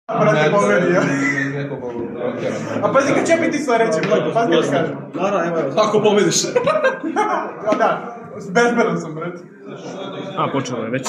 Brate, povedio. A pazi kad će biti sledeće, pazi kad ti kažem. Ako pobediš. A da, bezbedan sam, brate. A, počelo je već.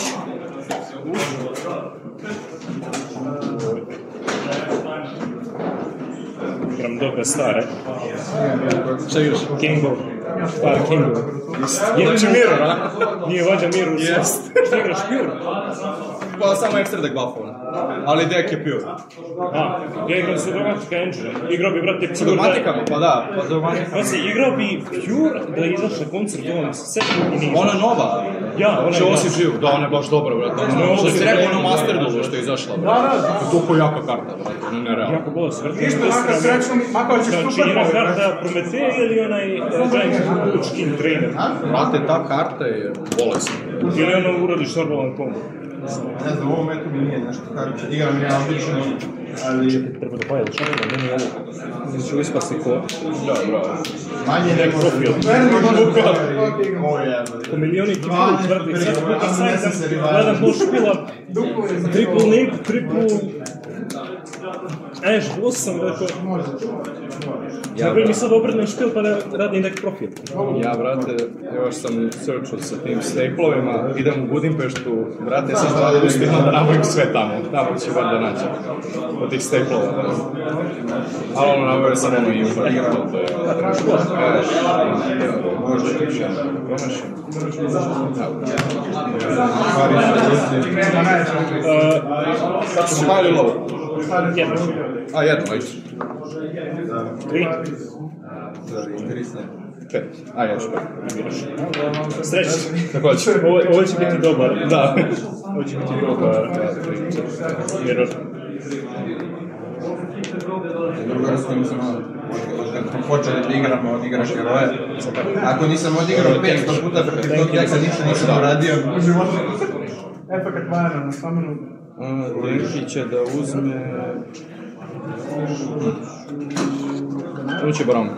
Igram dobre stare. Šta igraš? King Ball. Stari King Ball. Znači Mirror, a? Nije vađa Mirror. Jest. Šta igraš Pure? Pa samo extra deck buffova. Ali deck je Pure. A, ja igram sa Dogmatica Engine. Igrao bi, brate, Pure. Sa dogmatikama? Pa da, pa dogmatika. Pa si, igrao bi Pure da je izašla koncert u ovom setu i nije. Ona nova? Ja, ona je Što osi živ? Da, ona je baš dobra, brate. Što si rekao, ono Master Duel što je izašla, brate. Toliko jaka karta, brate, ono je nerealno. Jako bolje svrti. Ništa, makar srećno, makar će Znači, super jedna pogled. karta Prometej ili onaj Giant Huge King Trainer. Brate, ta karta je bolesna. Ili ono uradiš normalan kombo. Ne znam, u ovom metu mi nije nešto kako igram ja obično, ali... Treba da pojeli čakama, meni je ovo. Znači ću ispasti ko. Da, bravo. Manje nego... Profil. Ovo je... Po milijoni ti bilo tvrdi. Sad puta sajzam, gledam do špila. Triple Nip, triple... Ash, boss sam rekao. Napravim mi sad obrnem špil pa da radim neki profil. Ja, brate, još sam searchao sa tim staplovima, idem u Budimpeštu, brate, sam stvarno uspjela da nabavim sve tamo ću bar da nađem, od tih staplova, brate. Ali ono nabavio sam ono info, to je... Možda ti još jedan promašim. Sad ćemo high ili low? Jedno. A, jedno, ajde. 3. 5. A, ja ću 5. Srećno. Također. Ovo će biti dobar. Da. Ovo će biti dobar. Mirror. Druga s kojim sam kad smo počeli da igramo, odigraš heroje. Ako nisam odigrao 500 puta protiv tog deka, ništa nisam uradio. Efekat Vajana na samenu. Linki će da uzme... Ovo će Brom.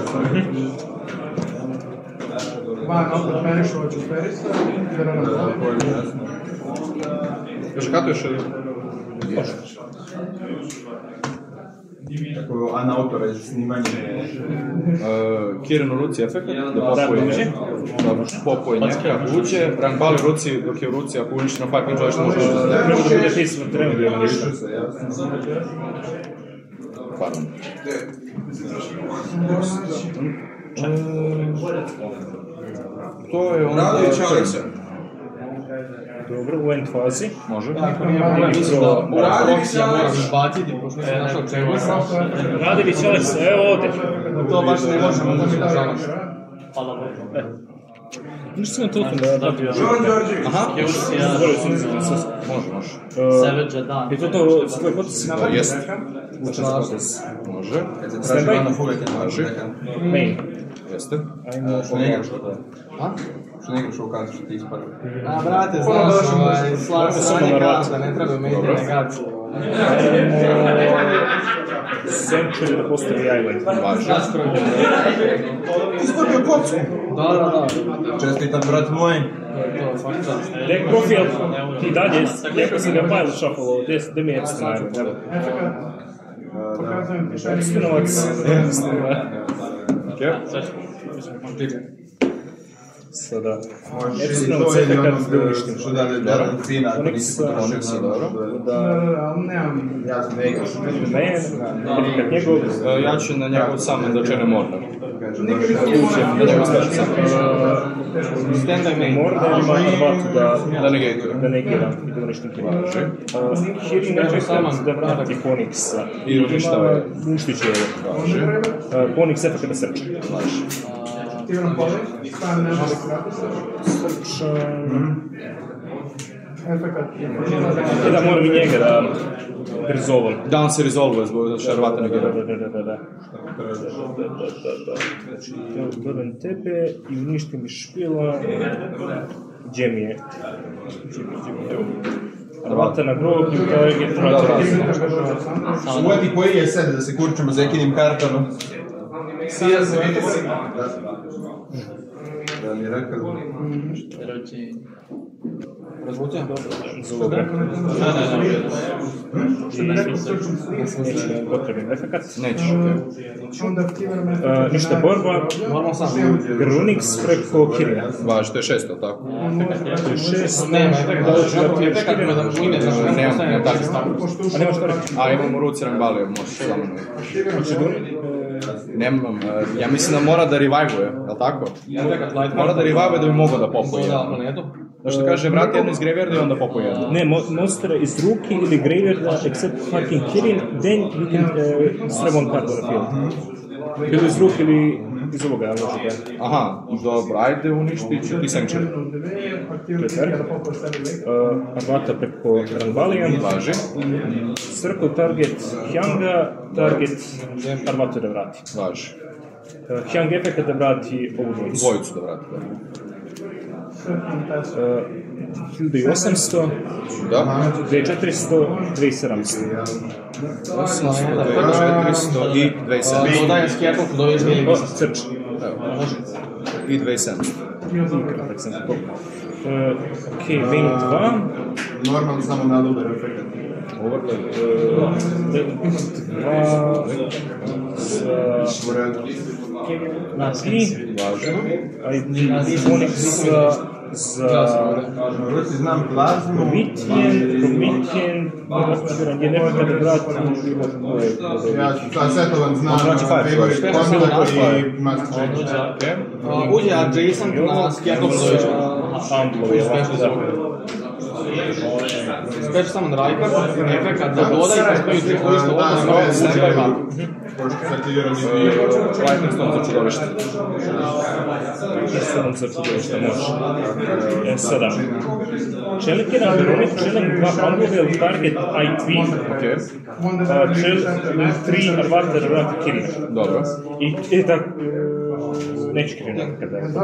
Vajan opet Perišova ću Perisa. Još katuješ ili? Tako anautore za snimanje. Kirin u ruci efekt, da popuje njeka, uđe, Rangbali u ruci, dok je u ruci, ako uniči na 5 pinch, možeš da... Ne mogu da bude ti sve trenutno ili ništa. Pardon. To je onda... Dobro, u end fazi. Može. Radovića moraš baciti, pošto nisam našao čemu. Radović, Aleksa, evo ovdje. To baš ne možemo, da žalaš. Ništa sam toliko da radim. Aha. Zaboravio sam izgledati sve. Može. Savage dan. I to za tvoj potis? Jest. Učen potis. Može. Kad se traži vana fuga, kad Može. Main. Jeste. Ajmo... Što ne igraš to? Što ne igraš ovo kartu što ti ispada? A, brate, znaš, slanje karta, ne treba me ide negacije. Century da postavi Island. Važe. Izgubio kocku! Da. Čestitam, brat moj. To, svaki čast. Deck profil i dalje, lijepo sam ga pile shuffle-o, gdje mi je Epstein, evo. Pokazujem ti šajni Epsteinovac. Sada, Epsteinovac efekt da uništim. Što da fina, ako nisi Onyx, dobro. ali nemam... Ja sam ne igraš. Ne, kad njegov... Ja ću na njegov summon da čene Mordor. Da njegov staći summon. Stand-by main. Mordor ima Arvatu Da negatuje. da negira i da uništim ti važe. Hiri efekt da vrati Phoenixa. I uništava je. Uništit će je. Phoenix efekt da srče. Aktivan pogled, stan ne može krati se. Efekat. Da moram i njega da resolvam. Da on se resolvuje zbog Arvata negira. Da. Znači, ja dodam tebe i uništim mi špila. Gdje mi je? Arvata na groblju, kojeg je tračan. Uvati koji je sad da se kurčimo za ekinim kartama. Sija se vidi si. Da mi je rekao. Rezolucija? Zulu rekao. Neće potrebni efekat. Nećeš, Ništa borba. Normalno sam. Grunix preko Kirina. Važi, to je 6, tako? To je 6. Nema efekat, da mu ime znači ne Nemam, nemam takve stavljati. A nema što reći? A imam u ruci Rangaliju, možeš samo nemam, ja mislim da mora da revive-uje, jel' tako? Mora da revive-uje da bi mogao da popuje. Da što kaže, vrati jednu iz graveyarda i onda popuje jednu. Ne, monster iz ruki ili graveyarda, except fucking Kirin, then you can strap on card on the field. Ili iz ruki ili iz ovoga, možete. Aha, dobro, ajde uništit ću ti Sanctuary. Arvata preko Rangalija. Važi. Circle target Hyanga, target Arvata da vrati. Važi. Hyang efekt da vrati ovu dvojicu. Dvojicu da vrati, da. 1800, Da? 2400, 2700. 800, 400 i 2700. Dodajem skjerku, dodajem zbili O, crč. I 2700. Kratak sam za to. Ok, Wing 2. Normalno samo na dobar efekt. Overlay. 2 na 3. Onyx za Rusi znam plazmu. Promethean, je nekada da vrati Ja setovan znam favorite komanda i must change. Uđe adjacent na skjerku, dodajem. Amplovi, Speč samo na Rajkar, efekat da dodaj, koji ti koji što odnosno uđe Rajkar. Pošto se aktivirani Lightning Stone za čudovište. 7 za čudovište, može. 7. Čelik je na Veronic, čelik 2 Unbelievable Target I3. Ok. Čelik 3 Arvata vrati Kirina. Dobro. I tako, neću Kirina kada je.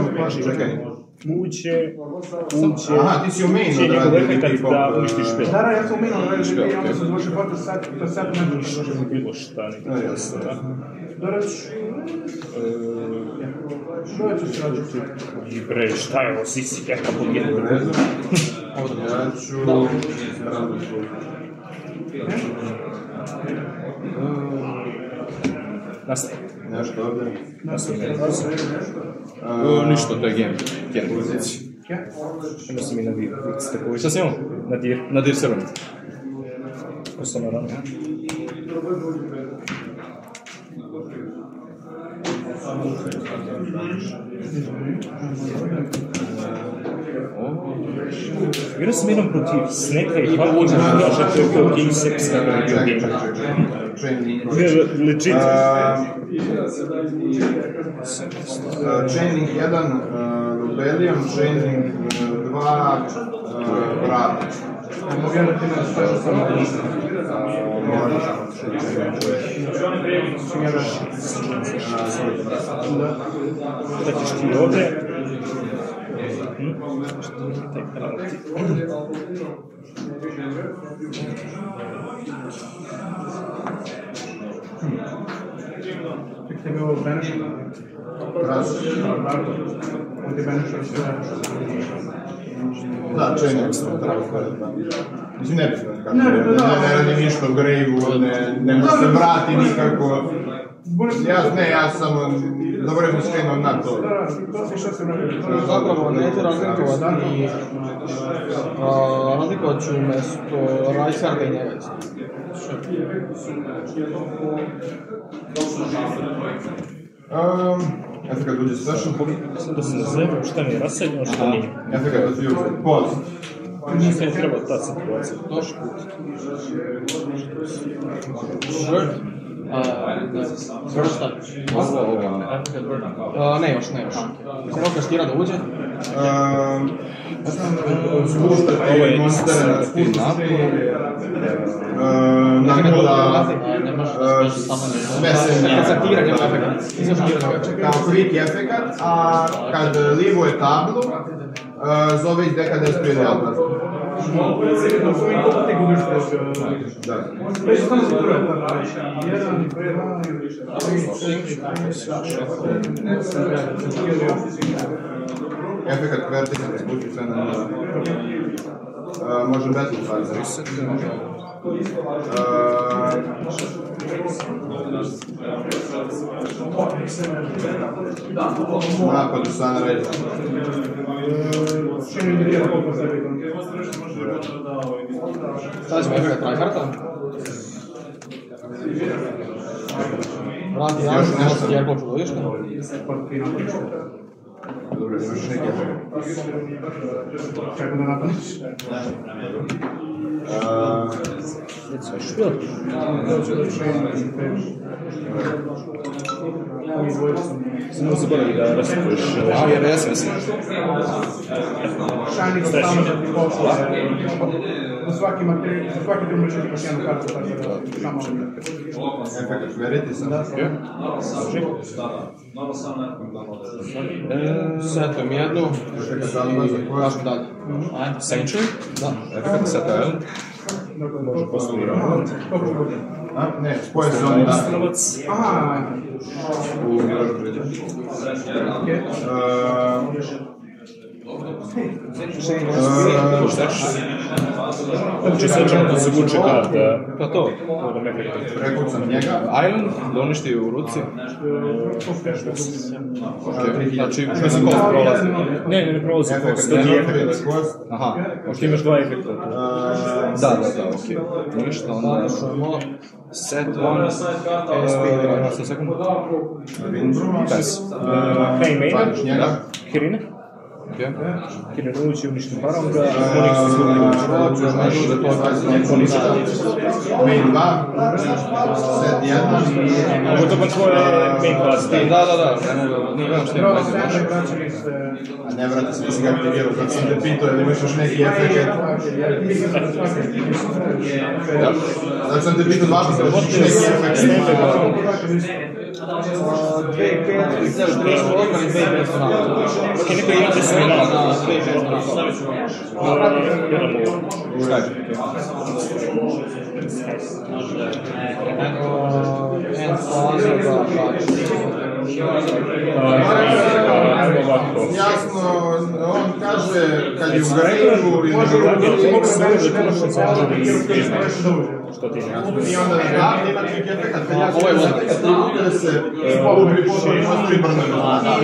Uđe, Aha, ti si u mainu će njegov odradio efekat ti da uništiš špil. Da, ja sam umino da Špil, ja ok. sam završio foto sad ne možeš. Bilo šta, ne bilo šta. Dođu se rađu. I bre, šta je ovo, sisi, kakav budjet. Ja ću... Nastavi. Nešto ovdje. Nastavi. Ništa, to je game. Game pozici. Onda sam i na dir. Šta si imao? Na dir. Na dir 7. Ostalo rano. Igrao sam jednom protiv Sneka i fucking Gaša, to je bio Game 6, kako je bio game. Legit. Chaining 1, Rebellion, Chaining 2, Brat. Mogu ja da ti ne spašao samo Da ćeš ti ovdje. Što mi taj krati? Ček ti mi ovo benešao. Ovdje je benešao sve. Da, Chaining sam trebao gledati. Mislim, ne bitno kako. Ne radi ništa u Grave-u, ne može se vrati nikako. Ja samo dobro je skrenuo na to. To si što se radi. Zapravo neću razlikovati i razlikovat ću umjesto Rajkarda i njega isto. Efekat uđe special. Sad da se nazovem šta mi je raseljeno, šta nije. Efekat da ti uđe post. Nisam trebao ta situacija. Vršta. Ne još. Mislim, ovo kaštira da uđe. Spuštati monstere na spušti. Na nula. Sve se Kad se aktivira, nema efekat. kao quick efekat, a kad livuje tablu, zove iz deka da je sprije odlaz. Da. Efekat vertikalno spušti sve na nula. Može Battle Fighter. Napad u Sun Rage. Šta ćemo efekt tryharda? Vrati jedan, jer poču dodišta. Dobro, imaš neki efekt. Kako da napadiš? Samo zaboravi da raspuš. Jer ja sam Shining tamo da ti pošla. U svaki drugi će imaš jednu kartu, tako da samo... Efekt, veriti sam. Setujem jednu. Kažem dalje. Sanctuary? Da. Efekt seta, jel? Može poslije. Ne, spoje se on da. Aha! Uopće sećam da se vuče karta. Pa to. Rekao sam njega. Island, da uništi u ruci. Znači, mislim kost prolazi. Ne prolazi kost, to ti je efekt. Aha, Ti imaš dva efekta. da, okej. Ništa, onda set one, sa sekund. Pass. Kaj main, Njega. Kirin. Okej. Kirin uliči uništi Baronga, Onyx izgubi uliči. Main 2. Set 1. Ovo to pa tvoje main class. Da, nemam što imam. A ne vrati se da si ga aktivirao, kad sam te pitao ili imaš još neki efekt. Zato sam te pitao 2 puta, da ćeš neki efekt. Ok, neko ima 10 minuta. Jasno, on kaže kad je u Grejvu i na Što ti ne? i onda ima neki efekt, kad ja ću da se ubri poslije pribrnemo.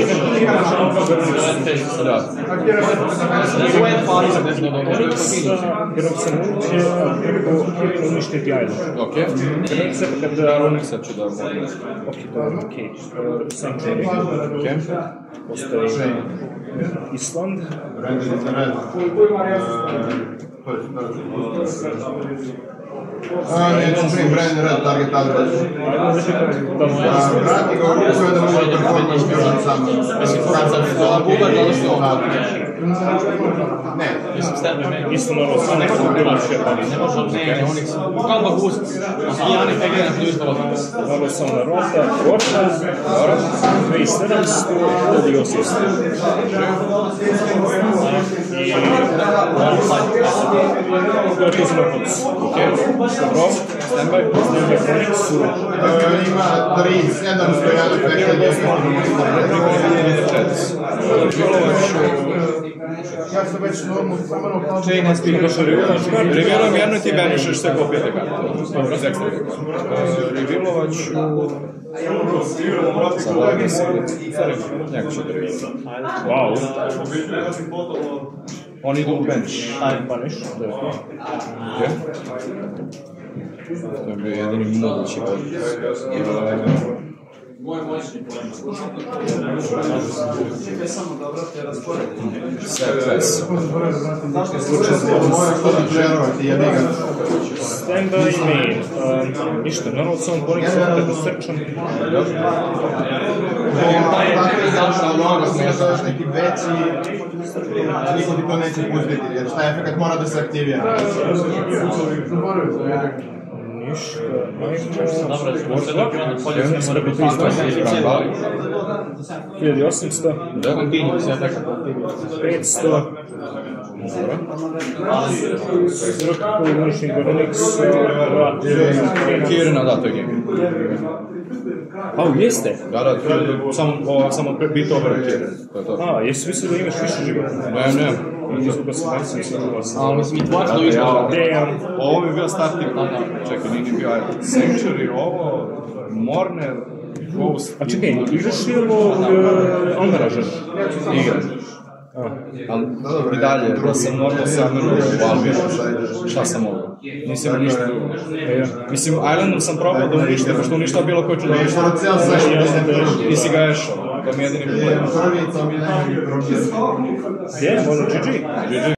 Grom sam uliče, prvo Kirin uništiti Island. Okej. Kada Onyxa ću da moram. Ok. Sanctuary. Okej. Postoji Island. Render is red. Neću čim brand red target address. Vrati ga u ruku i da može performance bjužan sam. Kad sam se zvala Bugar, da li ste ovdje? Ne. Isto morao sam nekako uliče, pa Ne može od ne, Onyx. Kalba gust. I Jani PG na ključ dolazi. morao sam na Rota, 2700, ili 800. I... To je to za napoc. Ok. Dobro. Standby. Standby Onyx. Ima 37 stojane efekta Ja sam već normalno spomenuo kao... Chain SP. Revirujem jednu i ti banišeš sve kopijete kartu. Dobro, s ekstra. Revilovat ću... Sada da se... Njako ću da revirujem. Wow. Oni idu u bench. Banish. Okej. To je bio jedini mogući hod. Standby main. Ništa, normalno sam Onyx opet da srčam. Možeš neki veći, niko ti to neće pustiti, jer šta efekt mora da se aktivira. Ništa, Dobro, možda da bi onda polje ajmo. 1800. Continue se efekt. 500. Zrku, unišnik Onyx. Kirina, da, to je game. Jeste? Da, samo bit over Kirin. To je to. Jesi mislio da imaš više života? Ne. Nisu ga smanjili, sam Ali mislim i tvoja što isto. Ovo bi bio starting. Čekaj, nije bio Sanctuary, ovo, Morner, Ghost. A čekaj, igraš li ovo Almeraža? Igram. Ali i dalje, da sam normalno Summeru u Albionu, šta sam mogao? Nisam ništa drugo. Mislim, Islandom sam probao da unište, pošto uništao bilo koji ću da unište. Nisi ga ješao, to mi je jedini problem. Je, možda GG.